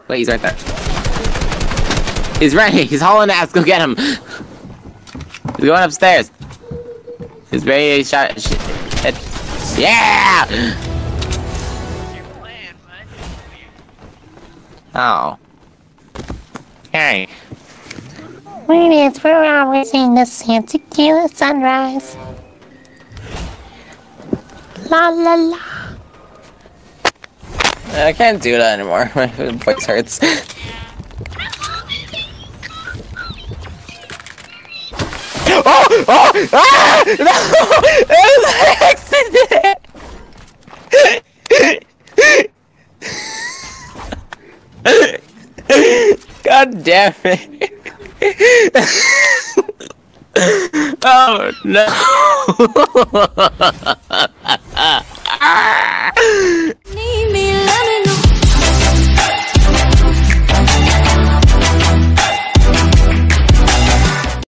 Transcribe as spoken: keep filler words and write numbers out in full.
Wait, he's right there. He's ready. He's hauling ass. Go get him. He's going upstairs. He's very shot. Sh yeah. Oh. Hey. When it's we're always in the Santa Killer sunrise. La la la. I can't do that anymore. My voice hurts. Oh! Oh! Ah! No! It was an accident! God damn it! Oh no!